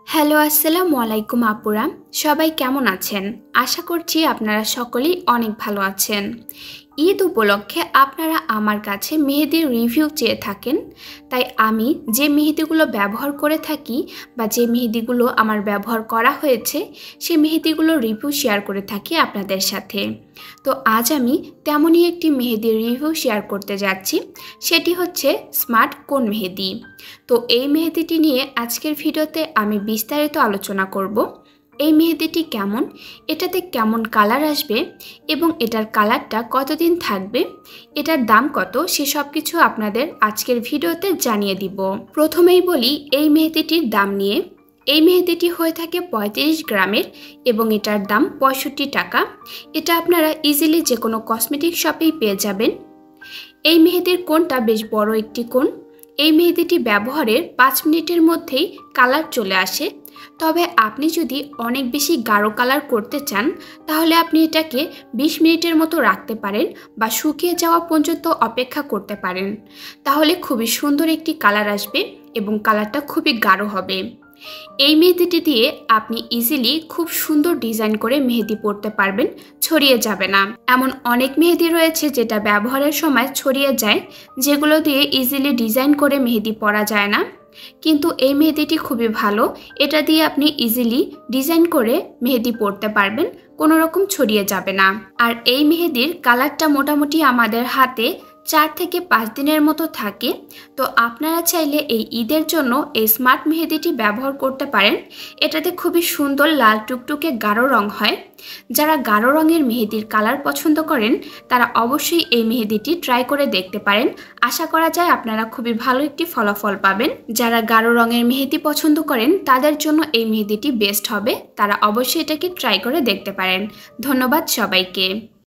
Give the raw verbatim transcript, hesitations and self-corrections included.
Hello আসসালামু আলাইকুম আপুরা, সবাই কেমন আছেন? আশা করছি আপনারা সকলেই অনেক ভালো আছেন। ঈদ উপলক্ষে আপনারা আমার কাছে মেহেদির রিভিউ চেয়ে থাকেন, তাই আমি যে মেহেদিগুলো ব্যবহার করে থাকি বা যে মেহেদিগুলো আমার ব্যবহার করা হয়েছে সেই মেহেদিগুলো রিভিউ শেয়ার করে থাকি আপনাদের সাথে। তো আজ আমি তেমনই একটি মেহেদির রিভিউ শেয়ার করতে যাচ্ছি, সেটি হচ্ছে স্মার্ট কোন মেহেদি। তো এই মেহেদিটি নিয়ে আজকের ভিডিওতে আমি বিস্তারিত আলোচনা করব। এই মেহেদিটি কেমন, এটাতে কেমন কালার আসবে এবং এটার কালারটা কতদিন থাকবে, এটার দাম কত, সেসব কিছু আপনাদের আজকের ভিডিওতে জানিয়ে দিব। প্রথমেই বলি এই মেহেদিটির দাম নিয়ে। এই মেহেদিটি হয়ে থাকে পঁয়ত্রিশ গ্রামের এবং এটার দাম পঁয়ষট্টি টাকা। এটা আপনারা ইজিলি যে কোনো কসমেটিক শপেই পেয়ে যাবেন। এই মেহেদির কোণটা বেশ বড় একটি কোণ। এই মেহেদিটি ব্যবহারের পাঁচ মিনিটের মধ্যেই কালার চলে আসে। তবে আপনি যদি অনেক বেশি গাঢ় কালার করতে চান তাহলে আপনি এটাকে বিশ মিনিটের মতো রাখতে পারেন বা শুকিয়ে যাওয়া পর্যন্ত অপেক্ষা করতে পারেন। তাহলে খুবই সুন্দর একটি কালার আসবে এবং কালারটা খুবই গাঢ় হবে। এই মেহেদিটি দিয়ে আপনি ইজিলি খুব সুন্দর ডিজাইন করে মেহেদি পরতে পারবেন, ছড়িয়ে যাবে না। এমন অনেক মেহেদি রয়েছে যেটা ব্যবহারের সময় ছড়িয়ে যায়, যেগুলো দিয়ে ইজিলি ডিজাইন করে মেহেদি পরা যায় না, কিন্তু এই মেহেদিটি খুবই ভালো। এটা দিয়ে আপনি ইজিলি ডিজাইন করে মেহেদি পরতে পারবেন, কোনো রকম ছড়িয়ে যাবে না। আর এই মেহেদির কালারটা মোটামুটি আমাদের হাতে চার থেকে পাঁচ দিনের মতো থাকে। তো আপনারা চাইলে এই ঈদের জন্য এই স্মার্ট মেহেদিটি ব্যবহার করতে পারেন। এটাতে খুবই সুন্দর লাল টুকটুকে গাঢ় রং হয়। যারা গাঢ় রঙের মেহেদির কালার পছন্দ করেন তারা অবশ্যই এই মেহেদিটি ট্রাই করে দেখতে পারেন। আশা করা যায় আপনারা খুবই ভালো একটি ফলাফল পাবেন। যারা গাঢ় রঙের মেহেদি পছন্দ করেন তাদের জন্য এই মেহেদিটি বেস্ট হবে। তারা অবশ্যই এটাকে ট্রাই করে দেখতে পারেন। ধন্যবাদ সবাইকে।